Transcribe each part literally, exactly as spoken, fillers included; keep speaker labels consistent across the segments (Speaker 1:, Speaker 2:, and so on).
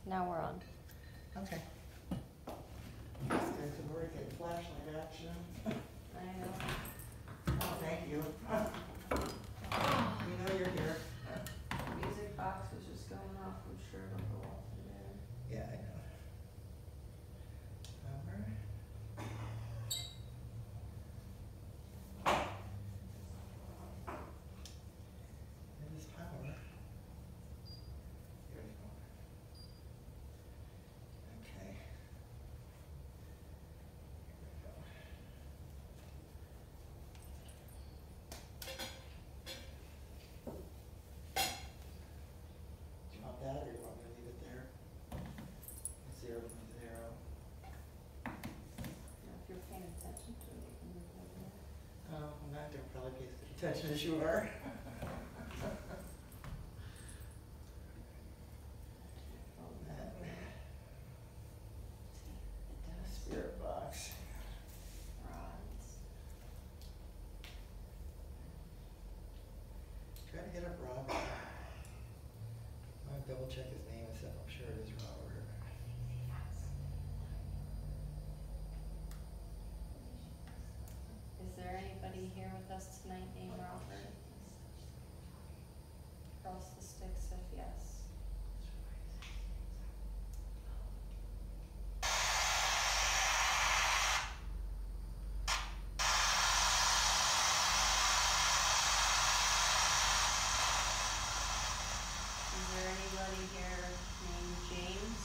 Speaker 1: Now we're on.
Speaker 2: Okay. This guy could work at flashlight action.
Speaker 1: I know.
Speaker 2: Oh, thank you. We know you're here.
Speaker 1: Music box was just going off, I'm sure it'll go off in there.
Speaker 2: Yeah, I know. Power. It is power. Here we go. Okay. Here we go. Do you want that or you want me to leave it there? Zero from zero.
Speaker 1: Now, if you're paying attention to it, you can move it over.
Speaker 2: Oh, I'm not gonna probably pay as much attention as you are. That spirit box.
Speaker 1: Rods.
Speaker 2: Try to get up Robert. I'll double check his name and stuff. I'm sure it is Robert.
Speaker 1: Is there anybody here with us tonight named Robert? Cross the sticks if yes. Is there anybody here named James?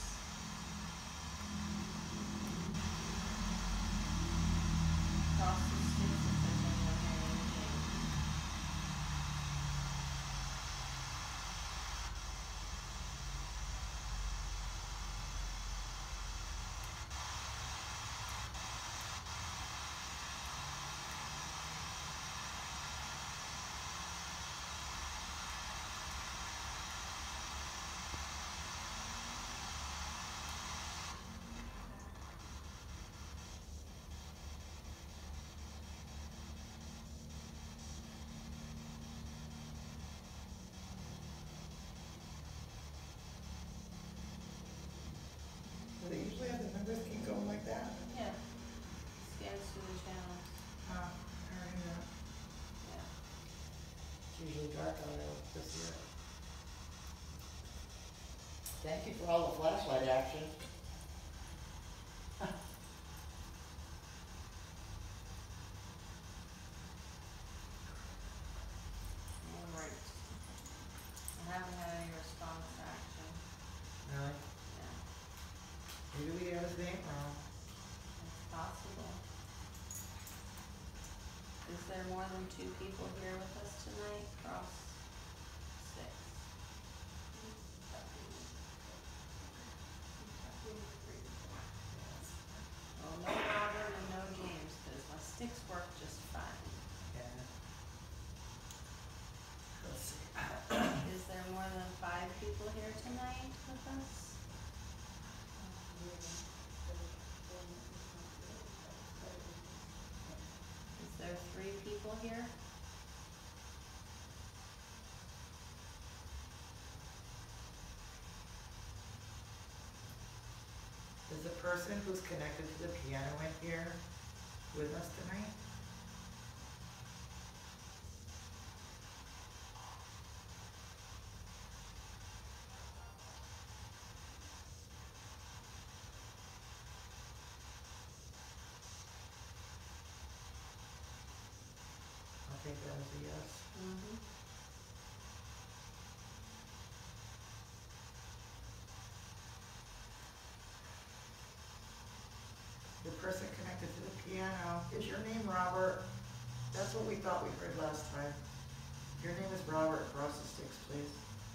Speaker 1: Cross the sticks if there's anyone here named James.
Speaker 2: Do they usually have the numbers keep going like that?
Speaker 1: Yeah. Scans through the channel.
Speaker 2: Huh, I already know.
Speaker 1: Yeah.
Speaker 2: It's usually dark out there this year. Thank you for all the flashlight action.
Speaker 1: All right. I haven't had any response action.
Speaker 2: Really?
Speaker 1: Yeah.
Speaker 2: Maybe we have his name wrong.
Speaker 1: It's possible. Is there more than two people here with us tonight? Cross six. Well, no Robert and no James, because my sticks work just fine.
Speaker 2: Yeah. Let's see.
Speaker 1: Is there more than five people here tonight with us? Is there three people here?
Speaker 2: Is the person who's connected to the piano in here with us tonight? I think that was a yes.
Speaker 1: Mm-hmm.
Speaker 2: The person connected to the piano, is your name Robert? That's what we thought we heard last time. Your name is Robert, cross the sticks, please.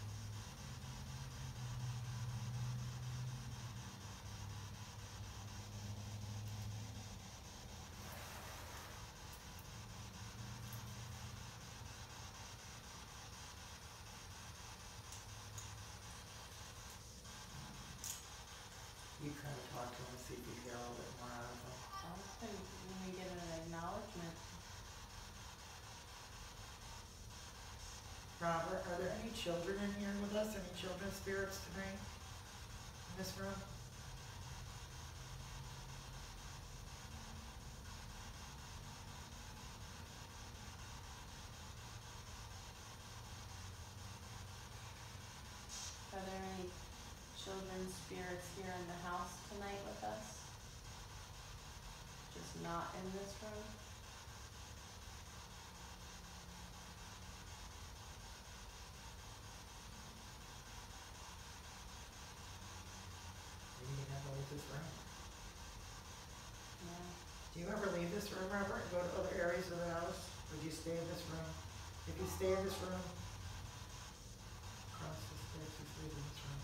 Speaker 2: You kind of talk to him and see if you get a little bit more out of him.
Speaker 1: I think when we get an acknowledgement.
Speaker 2: Robert, are there any children in here with us? Any children spirits tonight? this room?
Speaker 1: Are there any children's spirits here in the house tonight with us? Just not in this room?
Speaker 2: Maybe you never leave this room.
Speaker 1: Yeah.
Speaker 2: Do you ever leave this room, Robert, and go to other areas of the house? Or do you stay in this room? If you stay in this room, cross the stairs, you stay in this room.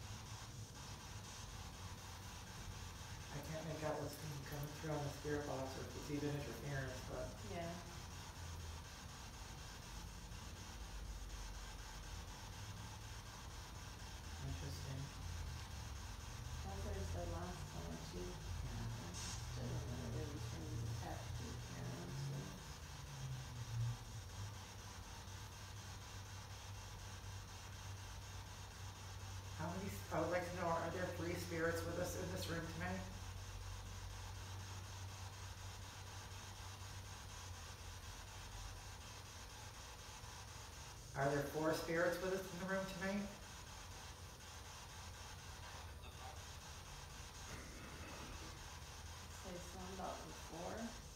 Speaker 2: I can't make out what's coming through on the spirit box or if it's even interference, but
Speaker 1: Yeah.
Speaker 2: interesting.
Speaker 1: That was the last one too.
Speaker 2: Yeah.
Speaker 1: Still don't know whether we can attach to the piano, so.
Speaker 2: How many, I would like to know, are there three spirits with us in this room tonight? Are there four spirits with us in the room tonight?
Speaker 1: Say something about the floor.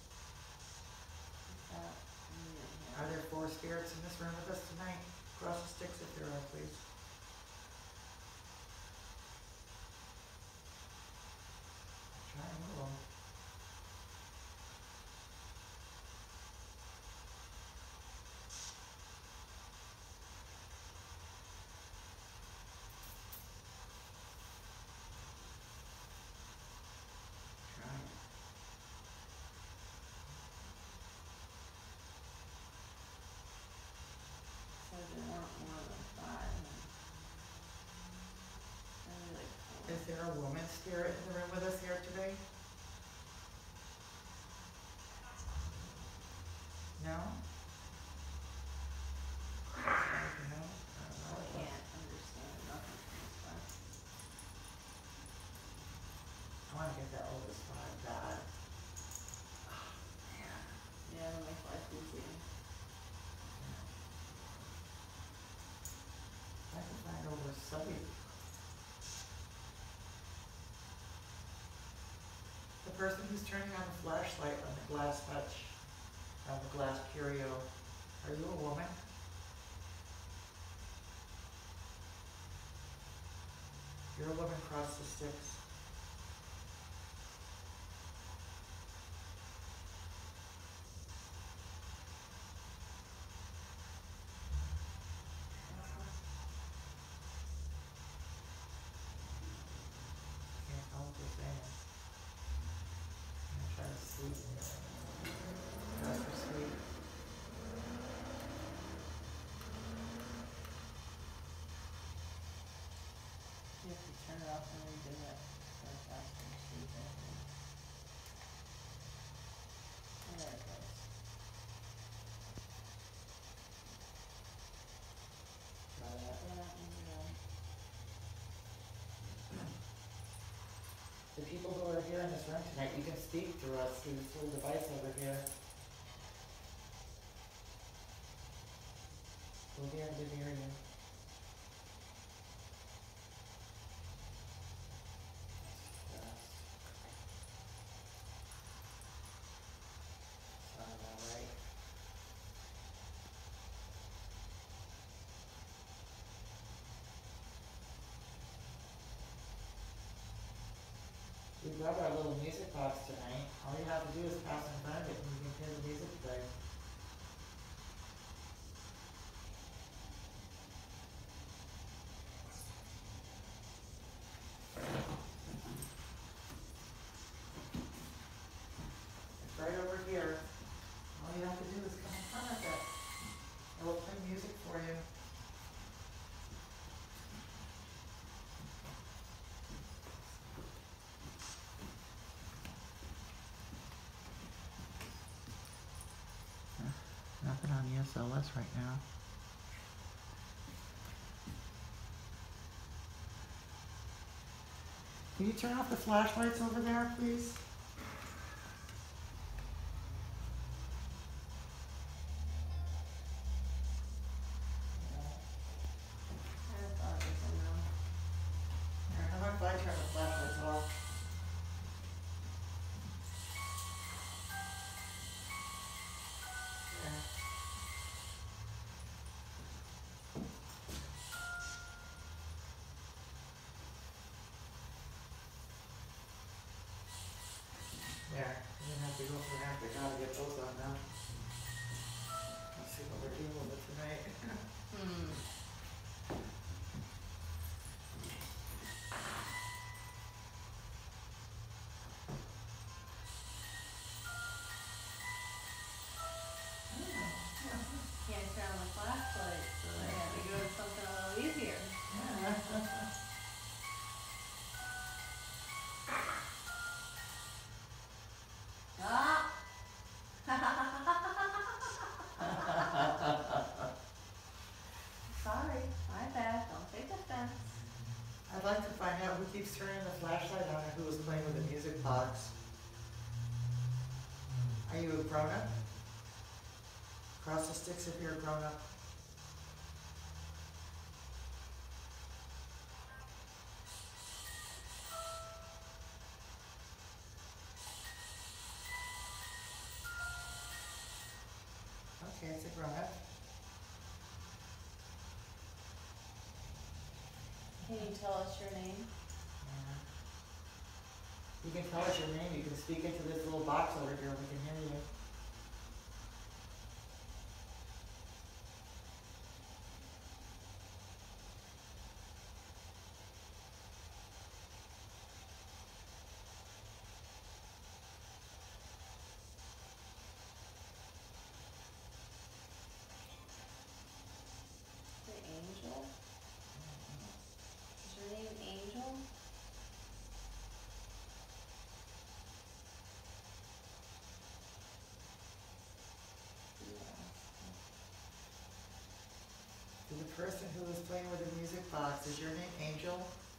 Speaker 1: Is that, yeah.
Speaker 2: Are there four spirits in this room with us tonight? Cross the sticks if there are, please. Try and move them. Try it.
Speaker 1: So there weren't more than five. Maybe like four.
Speaker 2: Is there a woman spirit in the room with us here today? No? No? I don't know.
Speaker 1: I can't understand nothing from this side.
Speaker 2: I wanna get that oldest spot bad. Oh, man.
Speaker 1: Yeah, it'll make life easier.
Speaker 2: I can find over somebody. The person who's turning on the flashlight on the glass hutch, on the glass curio, are you a woman? You're a woman, cross the sticks. Can't tell what they're saying. I'm gonna try to sleep. Try to sleep.
Speaker 1: You have to turn it off and redo it. So it's faster to sleep in. And there it goes.
Speaker 2: Try that.
Speaker 1: Yeah, and you're
Speaker 2: The people who are here in this room tonight, you can speak through us through this little device over here. We'll be able to hear you. Yes. Sound about right. We brought our little music box tonight. All you have to do is pass in front of it and you can hear the music play. It's right over here. All you have to do is come in front of it. It will play music for you. Nothing on E S L S right now. Can you turn off the flashlights over there, please?
Speaker 1: I thought it was a no.
Speaker 2: Here, how about if I turn the flashlights off? There. There, you didn't have to go for that, they gotta get those on now. Let's see what we're dealing with tonight.
Speaker 1: Hmm. Can't turn on the flashlight, so I had to go to something a little easier. Ah! Sorry, my bad, don't take offense.
Speaker 2: I'd like to find out who keeps turning the flashlight on and who is playing with the music box. Are you a grown-up? Cross the sticks if you're a grown-up. Okay, it's a grown-up.
Speaker 1: Can you tell us your name?
Speaker 2: Yeah. You can tell us your name, you can speak into this little box over here, we can hear you.
Speaker 1: The Angel? Is your name Angel?
Speaker 2: To the person who is playing with the music box, is your name Angel?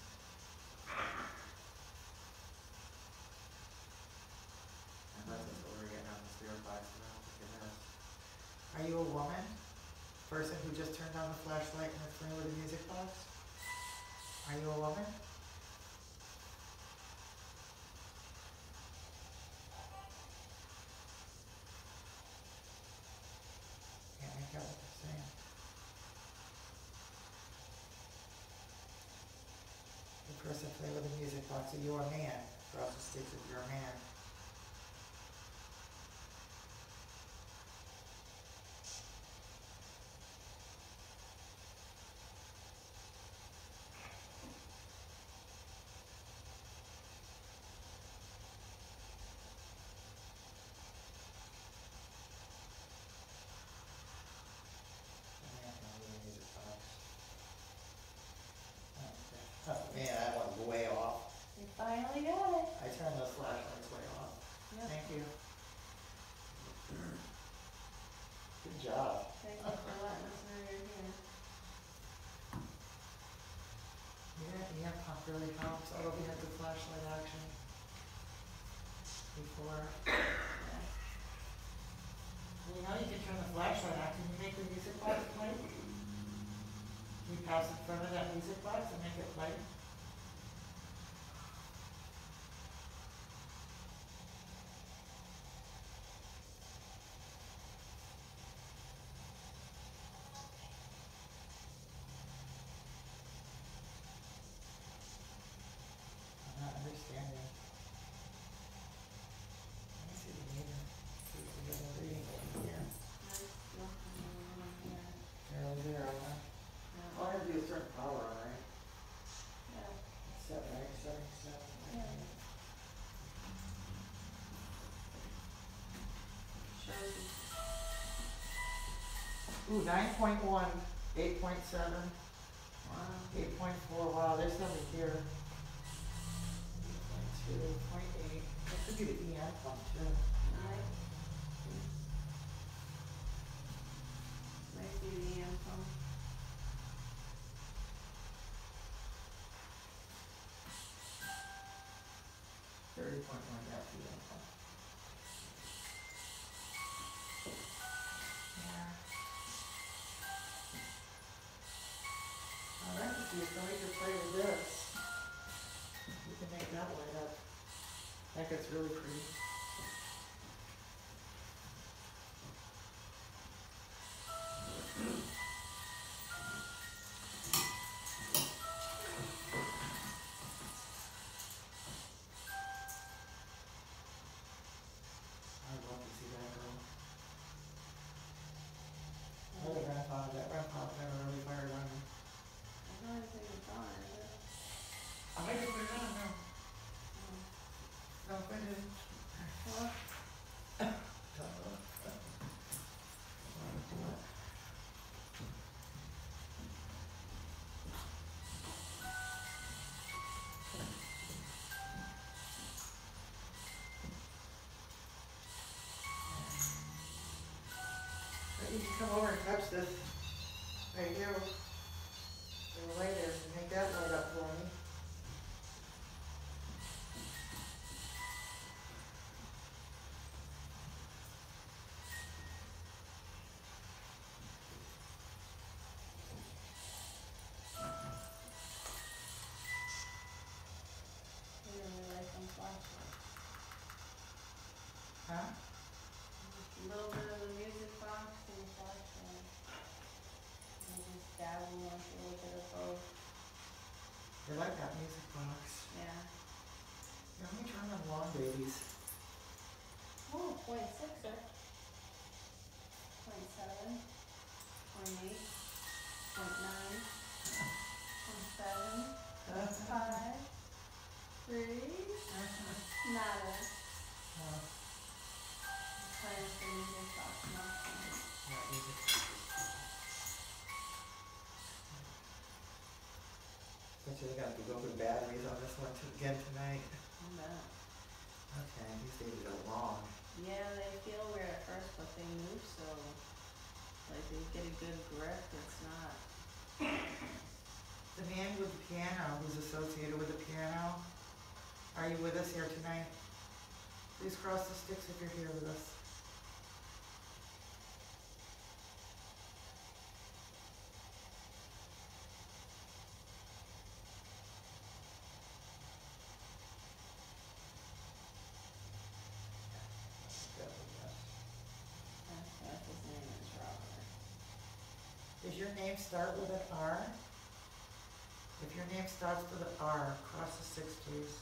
Speaker 3: Unless it's what we're getting on the spirit box now, it has.
Speaker 2: Are you a woman? Person who just turned on the flashlight and is playing with the music box? Are you a woman? Can't make out what they're saying. The person playing with the music box, are you a man? Cross the sticks if you're a man. Oh, man, that one's way off.
Speaker 1: You finally got it.
Speaker 2: I turned those flashlights way off.
Speaker 1: Yep.
Speaker 2: Thank you. Good job.
Speaker 1: Thank you for letting us know you're here.
Speaker 2: Yeah, ear pump really helps. Oh, we had the flashlight action before.
Speaker 1: Yeah.
Speaker 2: You know, you can turn the flashlight on. Can you make the music box play? You pass in front of that music box and make it play? I'm not understanding. Let me see the meter. See if we get a reading over here.
Speaker 1: There's nothing on here.
Speaker 2: Zero, zero, huh?
Speaker 1: No.
Speaker 2: All I have to do is turn the power on, right?
Speaker 1: Yeah.
Speaker 2: Set, right? Setting, set.
Speaker 1: Yeah. Shows you.
Speaker 2: Ooh, nine point one, eight point seven,
Speaker 1: Wow.
Speaker 2: eight point four, wow, there's something here. Eight point two, point eight, that could be the E M pump too.
Speaker 1: Might. Might be the E M pump.
Speaker 2: point one F E. Yeah. Alright, so you can we can play with this. You can make that light up. That gets really pretty. I'd love to see that girl. Another grandpa, that grandpa never really fired on me.
Speaker 1: I don't think it's on, is it?
Speaker 2: I might have put it on, no.
Speaker 1: Oh.
Speaker 2: No, I didn't.
Speaker 1: Well,
Speaker 2: But you can come over and touch this right here, where the light is, and make that light up for me.
Speaker 1: I really like them flashlights.
Speaker 2: Huh?
Speaker 1: A little bit of the music box and the flashlight. And just dab them once you look at it both.
Speaker 2: You like that music box?
Speaker 1: Yeah.
Speaker 2: Yeah, let me turn them on, babies.
Speaker 1: Oh, point sixer. Point seven. Point eight. Point nine. Point seven. Five. Three. Nada.
Speaker 2: Uh,
Speaker 1: Playing with the music box now.
Speaker 2: yeah, music. Bet you they got the go good batteries on this one too, again tonight.
Speaker 1: I bet.
Speaker 2: Okay, these babies are long.
Speaker 1: Yeah, they feel weird at first, but they move so, like, they get a good grip, it's not.
Speaker 2: The man with the piano, who's associated with the piano, are you with us here tonight? Please cross the sticks if you're here with us.
Speaker 1: That's what his name is, Robert.
Speaker 2: Does your name start with an R? If your name starts with an R, cross the sticks, please.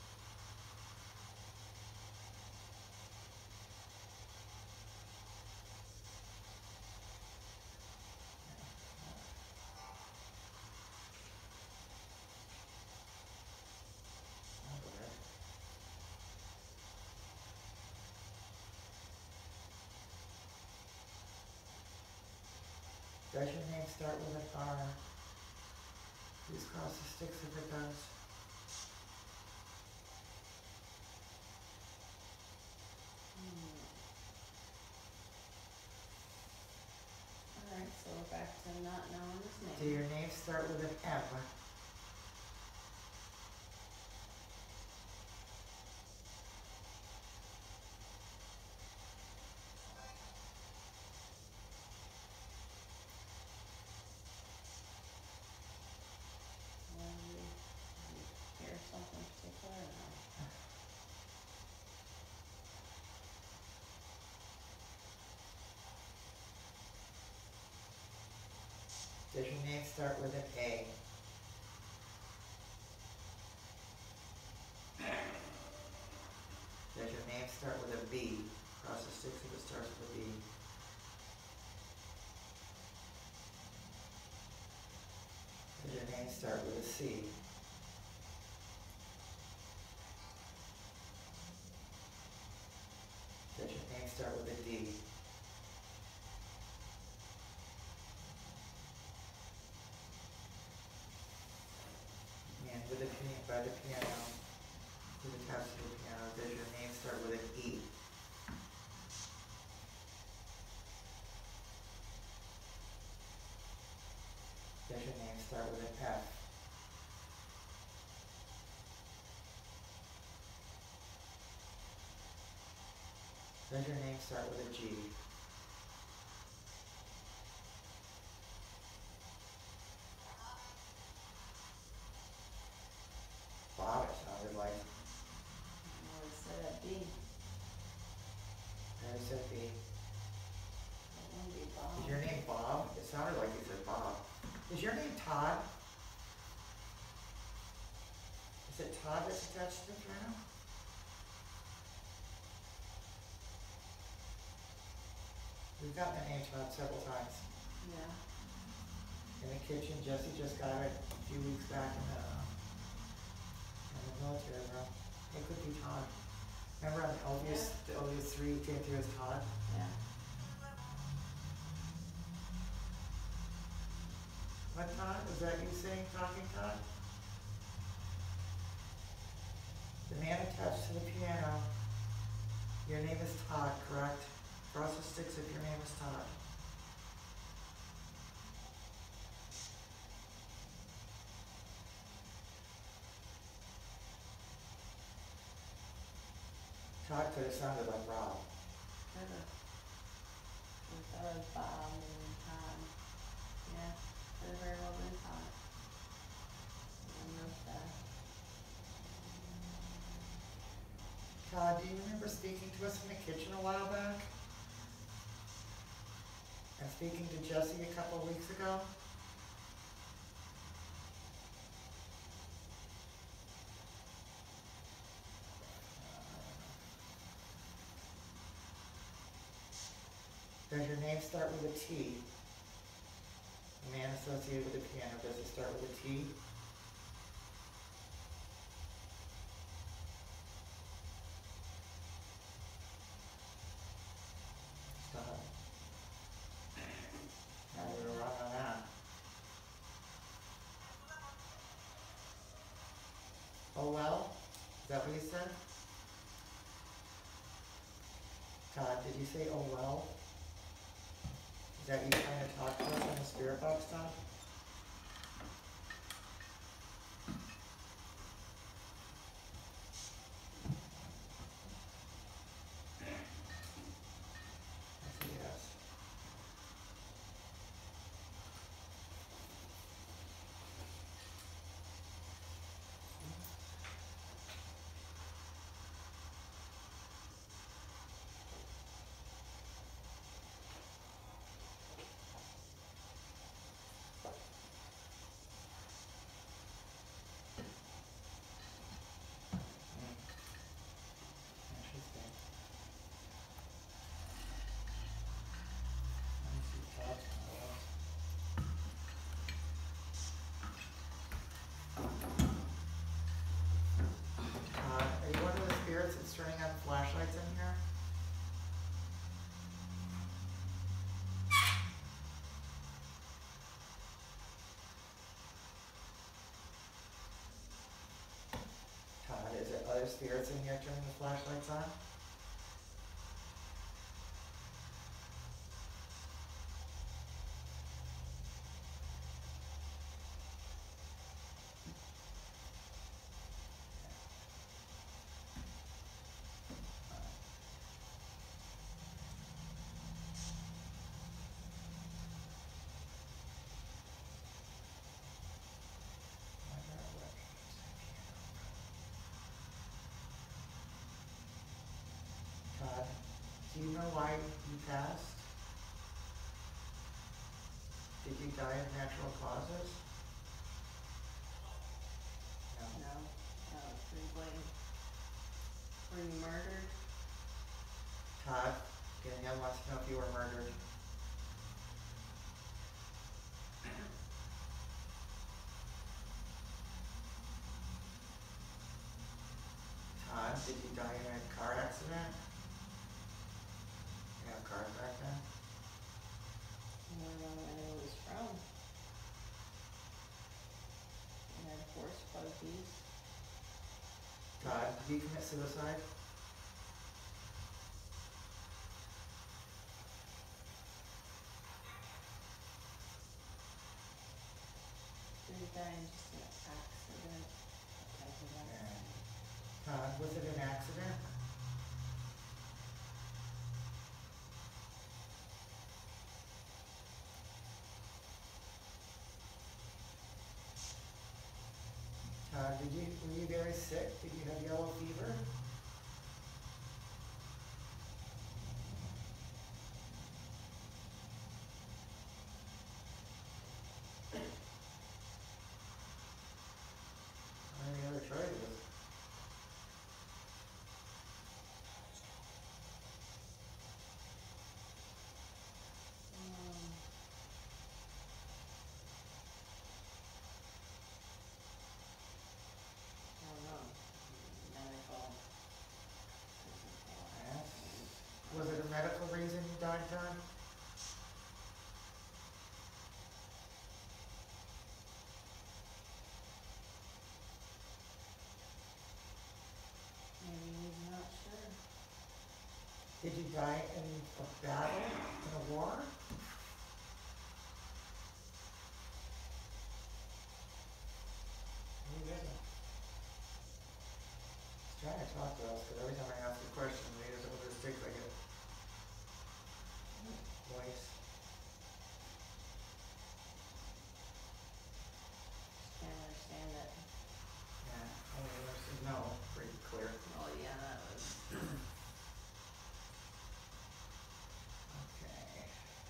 Speaker 2: Does your name start with an R? Please cross the sticks if it does.
Speaker 1: Hmm. Alright, so we're back to not knowing his name.
Speaker 2: Do your name start with an M?
Speaker 1: Well, you, you hear something particular or no?
Speaker 2: Does your name start with an A? Does your name start with a B? Cross the sticks if it starts with a B. Does your name start with a C? Does your name start with a D? And with the piano, by the piano, with the taps of the piano, does your name start with an E? Does your name start with an F? Does your name start with a G? Bob, it sounded like.
Speaker 1: I would say that B,
Speaker 2: I said B.
Speaker 1: that wouldn't be Bob.
Speaker 2: Is your name Bob? It sounded like you said Bob. Is your name Todd? Is it Todd that's attached to the piano? We've gotten the name Todd several times.
Speaker 1: Yeah,
Speaker 2: In the kitchen, Jesse just got it a few weeks back in the, uh, in the military room. It could be Todd. Remember on Elvius, the Elvius three came through as Todd?
Speaker 1: yeah.
Speaker 2: What Todd? Was that you saying, talking Todd? The man attached to the piano. Your name is Todd, correct? Cross the sticks if your name is Todd. Todd could have sounded like Rob.
Speaker 1: Could've. We thought it was Bob and then Todd. Yeah, could've very well been Todd. I know that.
Speaker 2: Todd, do you remember speaking to us in the kitchen a while back? And speaking to Jesse a couple of weeks ago? Does your name start with a T? A man associated with the piano, does it start with a T? Stop. Now we were wrong on that. Oh well? Is that what you said? Todd, did you say oh well? Is that you trying to talk to us on the spirit box, Todd? That's a yes. Interesting. Let me see Todd's comments. Todd, are you one of the spirits that's turning on flashlights in here? Todd, is there other spirits in here turning the flashlights on? Todd, do you know why you passed? Did you die of natural causes? No.
Speaker 1: No, that was pretty blatant. Were you murdered?
Speaker 2: Todd, Danielle wants to know if you were murdered. Todd, did you die in a car accident? You have cars back then?
Speaker 1: I don't know when it was from. It had horse buggies.
Speaker 2: Todd, did you commit suicide?
Speaker 1: Did he die in just an accident? What type of accident?
Speaker 2: Todd, was it an accident? Uh, did you, were you very sick? Did you have yellow fever? Any other choices?
Speaker 1: Um, I don't know, medical.
Speaker 2: Yes. Was it a medical reason you died, John?
Speaker 1: Maybe he's not sure.
Speaker 2: Did you die in a battle, in a war? He doesn't. He's trying to talk to us, cause every time I ask a question, he doesn't just takes like a voice.
Speaker 1: Just can't understand it.
Speaker 2: Yeah, only there's no, pretty clear.
Speaker 1: Oh, yeah, that was.
Speaker 2: Okay.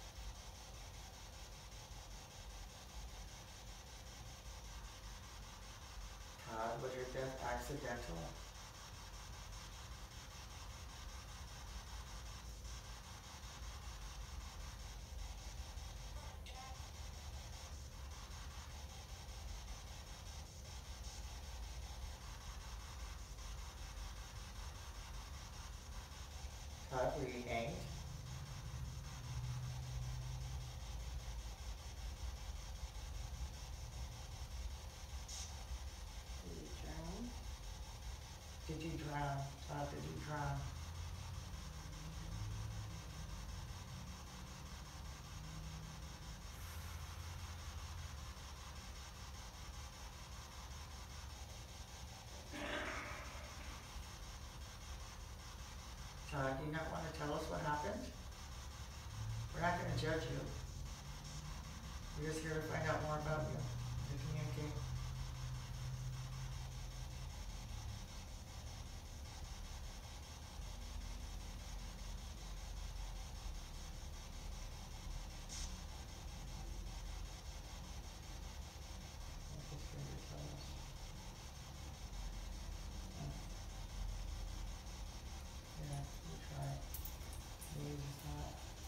Speaker 2: Todd, was your death accidental? Todd, were you hanged?
Speaker 1: Did he drown?
Speaker 2: Did you drown? Todd, did you drown? Todd, do you not wanna tell us what happened? We're not gonna judge you. We're just here to find out more about you, to communicate. What is here to tell us? Yeah, we try. Maybe it's not.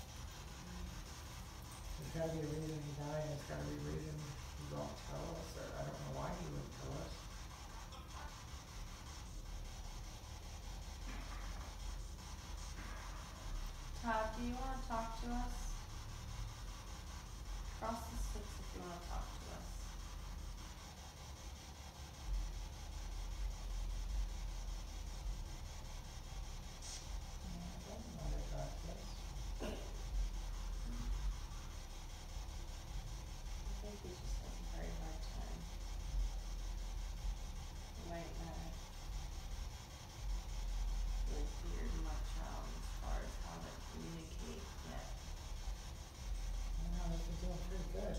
Speaker 2: There's gotta be a reason he died, there's gotta be a reason you won't tell us, or I don't know why you wouldn't tell us.
Speaker 1: Todd, do you wanna talk to us? Cross the sticks if you wanna talk to us.
Speaker 2: Yeah, I don't know that that's this.
Speaker 1: I think he just has a very hard time. He might not have really figured much out as far as how to communicate yet.
Speaker 2: No, he's been doing pretty good.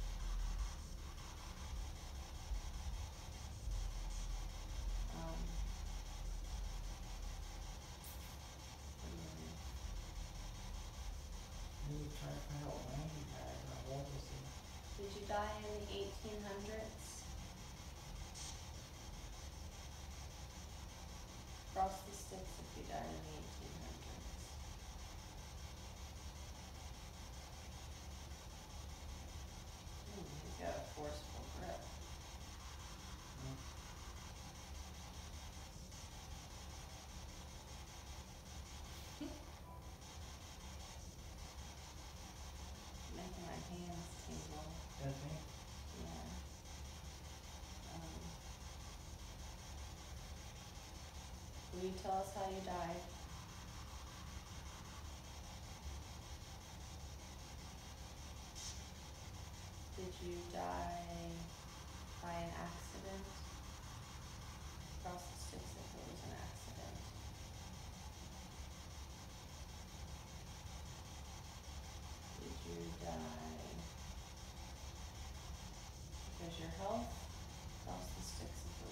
Speaker 1: Um. what do you mean?
Speaker 2: Maybe try to find out when he died, or how old was he?
Speaker 1: Did you die in the eighteen hundreds? Cross the sticks if you died in the eighteen hundreds. Ooh, he's got a forceful grip. Making my hands tingle,
Speaker 2: Does he?
Speaker 1: yeah. Um. Will you tell us how you died? Did you die by an accident? Cross the sticks if it was an accident. Did you die because your health? Cross the sticks if it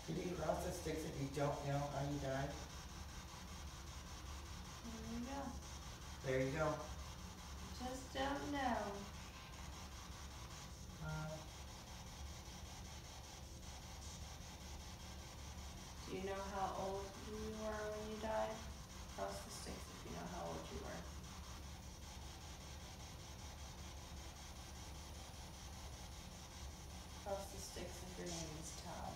Speaker 2: Did you cross the sticks if you don't know how you died?
Speaker 1: There you go.
Speaker 2: There you go.
Speaker 1: Just don't know.
Speaker 2: Uh,
Speaker 1: Do you know how old you were when you died? Cross the sticks if you know how old you were. Cross the sticks if your name is Todd.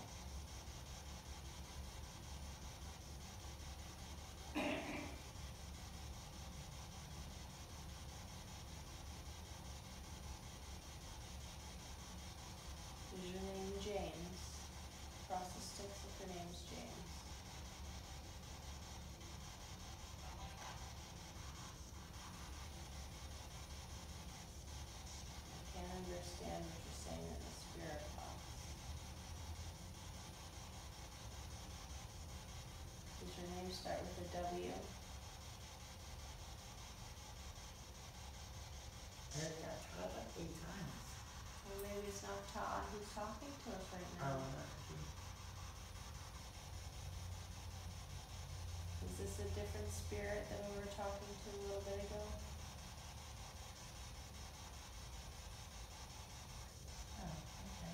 Speaker 1: Is your name James? Cross the sticks if your name's James. I can't understand what you're saying in the spirit box. Does your name start with a W?
Speaker 2: I already got Todd like eight times.
Speaker 1: Or maybe it's not Todd who's talking to us right now.
Speaker 2: Um, that could be.
Speaker 1: Is this a different spirit than we were talking to a little bit ago?
Speaker 2: Oh, okay.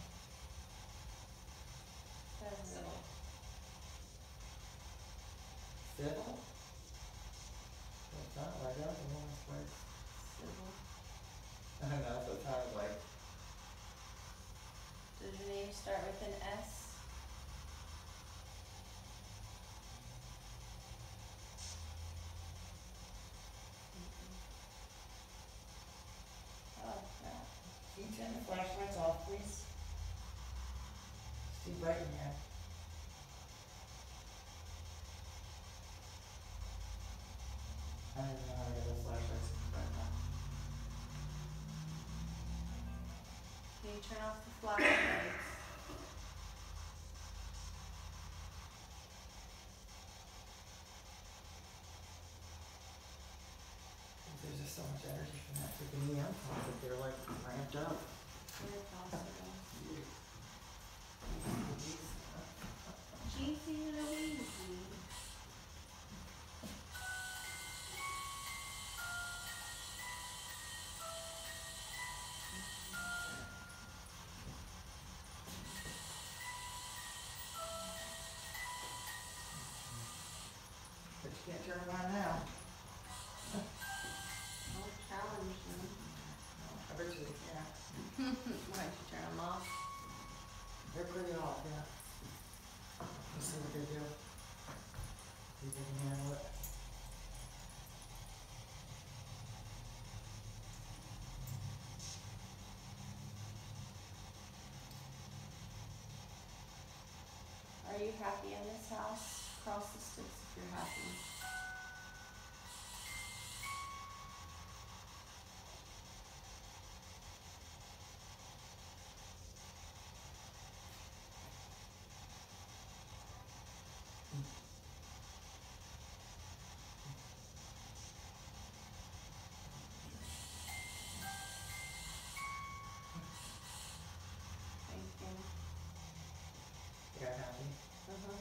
Speaker 1: That's a little.
Speaker 2: Civil? That sounded like that was a woman's voice.
Speaker 1: Civil.
Speaker 2: I don't know, that's what it sounded like.
Speaker 1: Does your name start with an S? I like that.
Speaker 2: Can you turn the flashlights off, please? It's too bright in here. I don't even know how to get those flashlights in right now.
Speaker 1: Can you turn off the flashlights?
Speaker 2: There's just so much energy from that freaking neon pump that they're like ramped up.
Speaker 1: Very possible. Jeezy Louise.
Speaker 2: But you can't turn them on now.
Speaker 1: Don't challenge them.
Speaker 2: I bet you they can't.
Speaker 1: Why don't you turn them off?
Speaker 2: They're pretty off, yeah. Let's see what they do. See if they can handle it.
Speaker 1: Are you happy in this house? Cross the sticks if you're happy. Thank you.
Speaker 2: Yeah, happy.
Speaker 1: Uh-huh.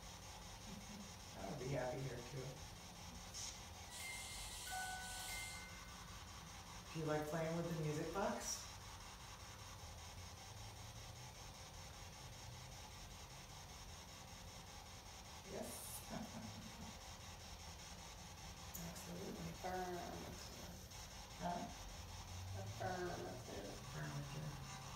Speaker 2: I would be happy here too. Do you like playing with the music box? Yes. Absolutely.
Speaker 1: Affirmative.
Speaker 2: Huh?
Speaker 1: Affirmative.
Speaker 2: Furniture.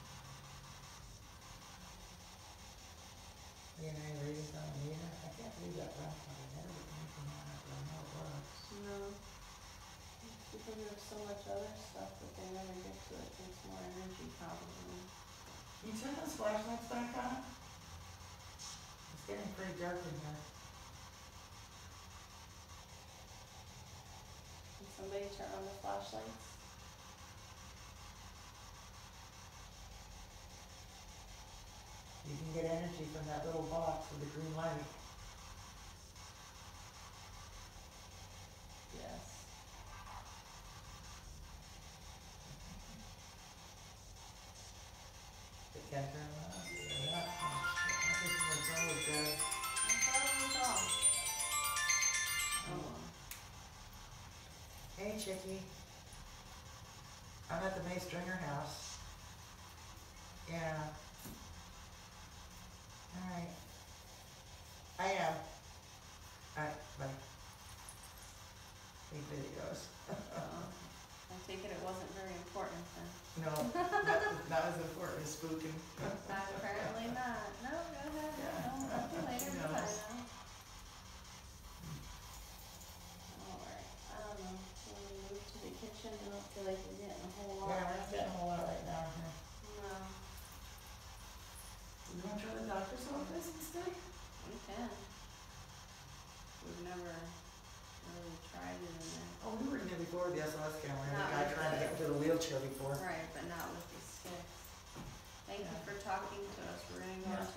Speaker 2: You know, any readings on the meter? I can't read that last one. I never did anything on it, but I know it works.
Speaker 1: No. It's because there's so much other stuff that they never get to. It takes more energy probably.
Speaker 2: Can you turn those flashlights back on? It's getting pretty dark in here.
Speaker 1: Can somebody turn on the flashlights?
Speaker 2: You can get energy from that little box with the green light.
Speaker 1: Yes.
Speaker 2: They can't turn them on. They're not. I think it's always Renee Stringer house. Yeah. Alright. I am. Alright, bye. Big videos.
Speaker 1: Uh, I take it it wasn't very important then.
Speaker 2: No, that, that was important, spooking.
Speaker 1: Apparently not. No, go ahead,
Speaker 2: Yeah.
Speaker 1: no, I'll do later,
Speaker 2: Who
Speaker 1: but I
Speaker 2: knows?
Speaker 1: know. Alright, I don't know, when we move to the kitchen, I don't feel like we're getting a whole lot.
Speaker 2: Yeah, we're not getting a whole lot right now here.
Speaker 1: No,
Speaker 2: You wanna try the doctor's office instead?
Speaker 1: we can. We've never really tried it in there.
Speaker 2: Oh, we were in there before with the S O S camera, and the
Speaker 1: Not
Speaker 2: guy
Speaker 1: with
Speaker 2: trying to
Speaker 1: the-
Speaker 2: get into the wheelchair before.
Speaker 1: Right, but not with the sticks. Thank you
Speaker 2: Yeah.
Speaker 1: for talking to us, we're gonna go
Speaker 2: Yeah.
Speaker 1: into